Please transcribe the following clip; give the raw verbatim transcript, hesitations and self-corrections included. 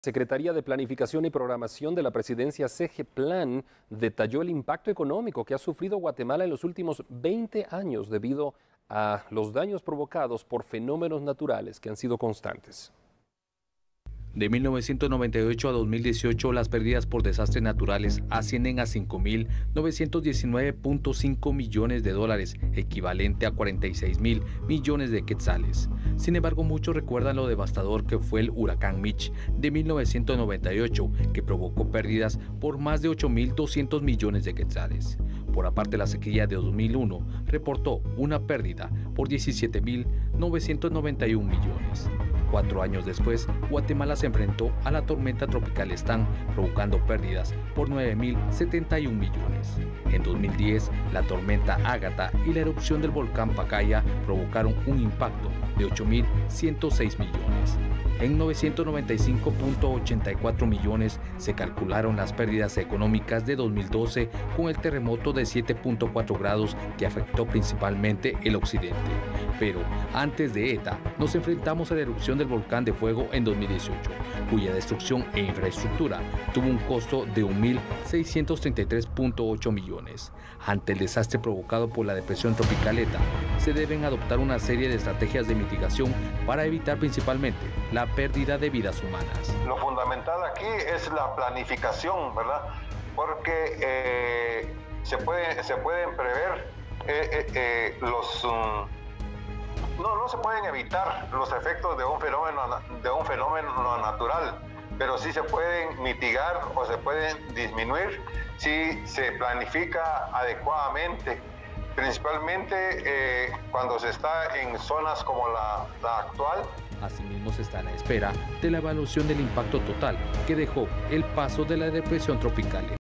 Secretaría de Planificación y Programación de la Presidencia, CEGEPLAN, detalló el impacto económico que ha sufrido Guatemala en los últimos veinte años debido a los daños provocados por fenómenos naturales que han sido constantes. De mil novecientos noventa y ocho a dos mil dieciocho, las pérdidas por desastres naturales ascienden a cinco mil novecientos diecinueve punto cinco millones de dólares, equivalente a cuarenta y seis mil millones de quetzales. Sin embargo, muchos recuerdan lo devastador que fue el huracán Mitch de mil novecientos noventa y ocho, que provocó pérdidas por más de ocho mil doscientos millones de quetzales. Por aparte, la sequía de dos mil uno reportó una pérdida por diecisiete mil novecientos noventa y un millones. Cuatro años después, Guatemala se enfrentó a la tormenta tropical Stan, provocando pérdidas por nueve mil setenta y un millones. En dos mil diez, la tormenta Ágata y la erupción del volcán Pacaya provocaron un impacto de ocho mil ciento seis millones. En novecientos noventa y cinco punto ochenta y cuatro millones se calcularon las pérdidas económicas de dos mil doce con el terremoto de siete punto cuatro grados que afectó principalmente el occidente. Pero antes de ETA nos enfrentamos a la erupción del volcán de fuego en dos mil dieciocho, cuya destrucción e infraestructura tuvo un costo de un mil seiscientos treinta y tres punto ocho millones. Ante el desastre provocado por la depresión tropical ETA, se deben adoptar una serie de estrategias de mitigación para evitar principalmente la pérdida de vidas humanas. Lo fundamental aquí es la planificación, ¿verdad? Porque eh, se, puede, se pueden prever eh, eh, eh, los... Um, no, no se pueden evitar los efectos de un fenómeno, de un fenómeno natural, pero sí se pueden mitigar o se pueden disminuir si se planifica adecuadamente, principalmente eh, cuando se está en zonas como la, la actual. Asimismo, se está a la espera de la evaluación del impacto total que dejó el paso de la depresión tropical.